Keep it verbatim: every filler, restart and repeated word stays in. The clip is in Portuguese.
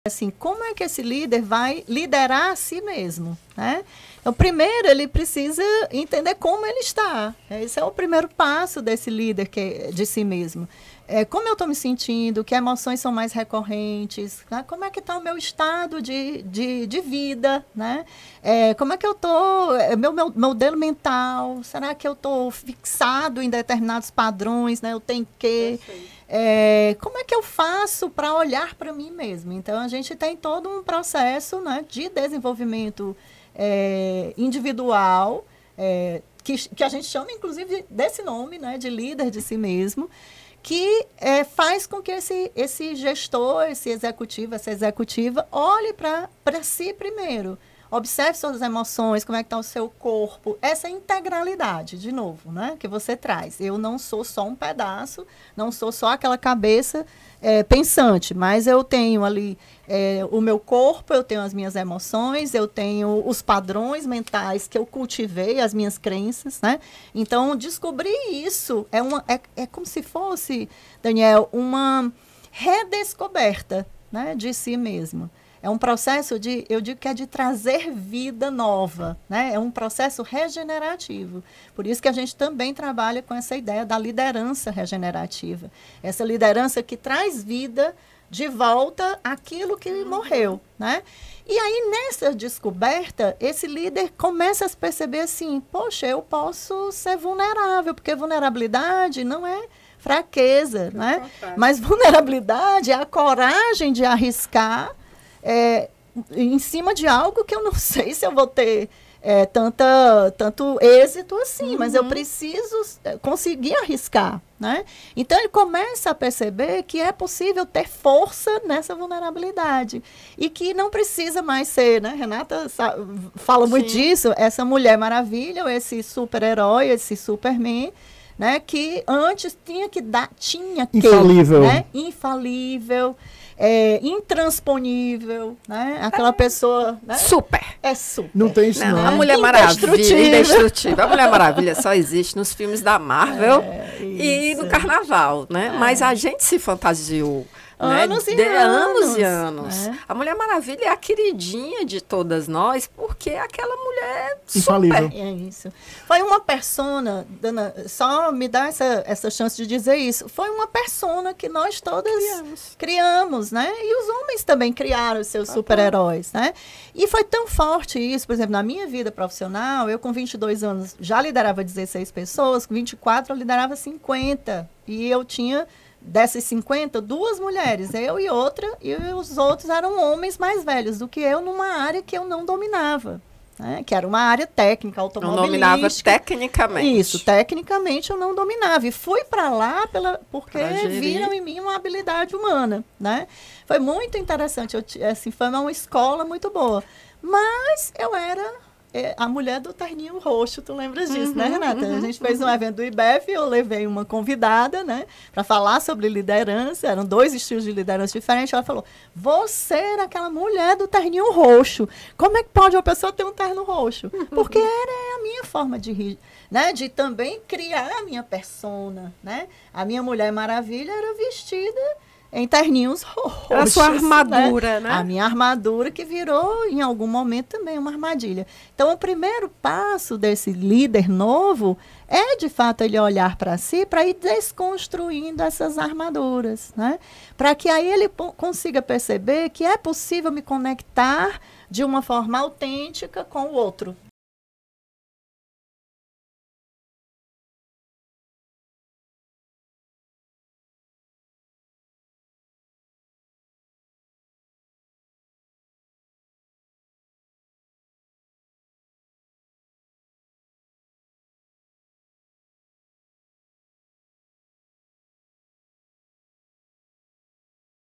Assim, como é que esse líder vai liderar a si mesmo, né? Então, primeiro, ele precisa entender como ele está. Esse é o primeiro passo desse líder que é de si mesmo. É, como eu estou me sentindo, que emoções são mais recorrentes, né? Como é que está o meu estado de, de, de vida, né? É, como é que eu estou, é, meu, meu modelo mental, será que eu estou fixado em determinados padrões, né? Eu tenho que... É, como é que eu faço para olhar para mim mesmo? Então, a gente tem todo um processo, né, de desenvolvimento é, individual, é, que, que a gente chama, inclusive, desse nome, né, de líder de si mesmo, que é, faz com que esse, esse gestor, esse executivo, essa executiva, olhe para si primeiro. Observe suas emoções, como é que está o seu corpo, essa integralidade, de novo, né, que você traz. Eu não sou só um pedaço, não sou só aquela cabeça é, pensante, mas eu tenho ali é, o meu corpo, eu tenho as minhas emoções, eu tenho os padrões mentais que eu cultivei, as minhas crenças, né? Então, descobrir isso é, uma, é, é como se fosse, Daniel, uma redescoberta, né, de si mesmo. É um processo de, eu digo que é de trazer vida nova, né? É um processo regenerativo. Por isso que a gente também trabalha com essa ideia da liderança regenerativa. Essa liderança que traz vida de volta àquilo que morreu, né? E aí, nessa descoberta, esse líder começa a se perceber assim, poxa, eu posso ser vulnerável, porque vulnerabilidade não é fraqueza, né? Mas vulnerabilidade é a coragem de arriscar É, em cima de algo que eu não sei se eu vou ter é, tanta, tanto êxito assim, uhum. Mas eu preciso conseguir arriscar, né? Então, ele começa a perceber que é possível ter força nessa vulnerabilidade e que não precisa mais ser, né? Renata fala muito Sim. disso, essa Mulher Maravilha, esse super-herói, esse Superman, né? Que antes tinha que dar, tinha que, infalível, né? Infalível. É, intransponível, né? Aquela é. pessoa... Né? Super. É super. Não tem isso, não. não. A Mulher Maravilha, indestrutível. A Mulher Maravilha só existe nos filmes da Marvel é, e no Carnaval, né? É. Mas a gente se fantasiou. Anos, né? e de anos. anos e anos. É. A Mulher Maravilha é a queridinha de todas nós, porque é aquela mulher infalível. Super. É isso. Foi uma persona, Dana, só me dá essa, essa chance de dizer isso, foi uma persona que nós todas criamos, criamos, né? E os homens também criaram os seus ah, super-heróis, né? E foi tão forte isso, por exemplo, na minha vida profissional, eu com vinte e dois anos já liderava dezesseis pessoas, com vinte e quatro eu liderava cinquenta. E eu tinha... Dessas cinquenta, duas mulheres, eu e outra, e os outros eram homens mais velhos do que eu numa área que eu não dominava, né? Que era uma área técnica, automobilística. Não dominava tecnicamente. Isso, tecnicamente eu não dominava. E fui para lá pela, porque viram em mim uma habilidade humana, né? Foi muito interessante, eu, assim, foi uma escola muito boa. Mas eu era... É, a mulher do terninho roxo, tu lembras disso, uhum, né, Renata? Uhum, a gente fez um evento do I B F, eu levei uma convidada, né, para falar sobre liderança, eram dois estilos de liderança diferentes, ela falou, você era aquela mulher do terninho roxo, como é que pode uma pessoa ter um terno roxo? Porque era a minha forma de, né, de também criar a minha persona, né? A minha Mulher Maravilha era vestida em terninhos roxos. A sua armadura, né? né? A minha armadura que virou, em algum momento, também uma armadilha. Então, o primeiro passo desse líder novo é, de fato, ele olhar para si, para ir desconstruindo essas armaduras, né? Para que aí ele consiga perceber que é possível me conectar de uma forma autêntica com o outro,